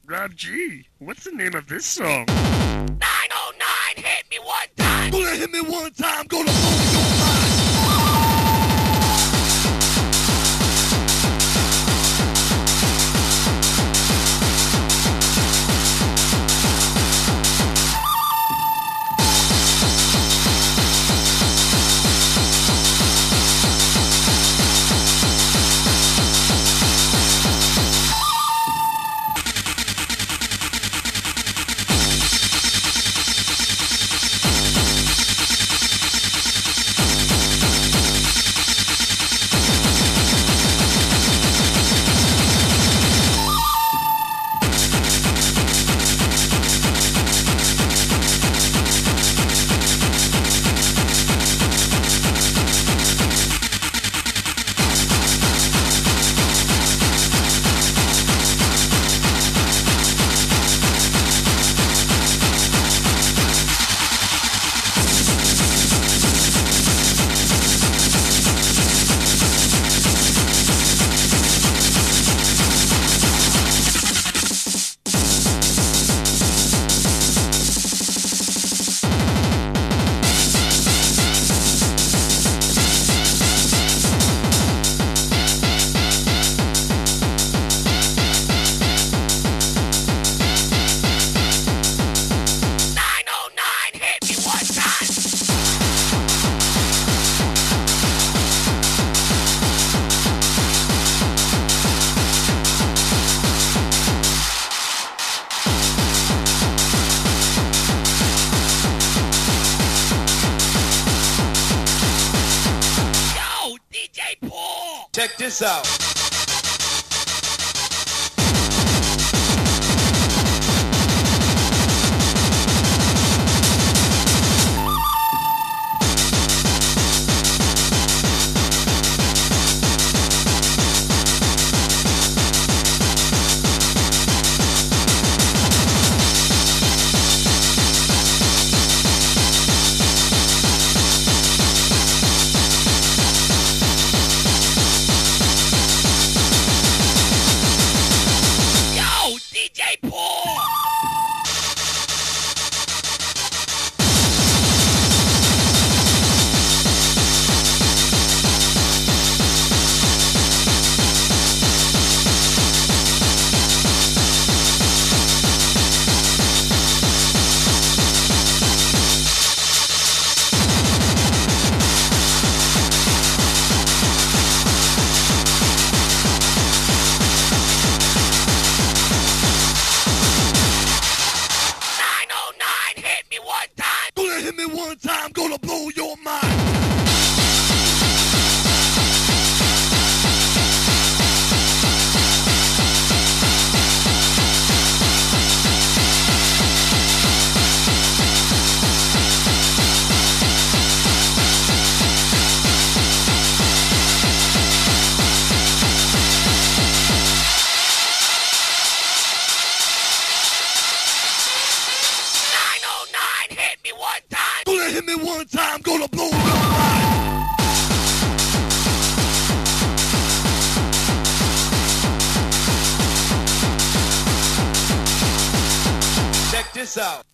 Rob G, what's the name of this song? 909, hit me one time. Gonna hit me one time, gonna blow your mind. Check this out. Hit me one time, gonna blow your mind. Hit me one time, gonna blow your mind. Check this out.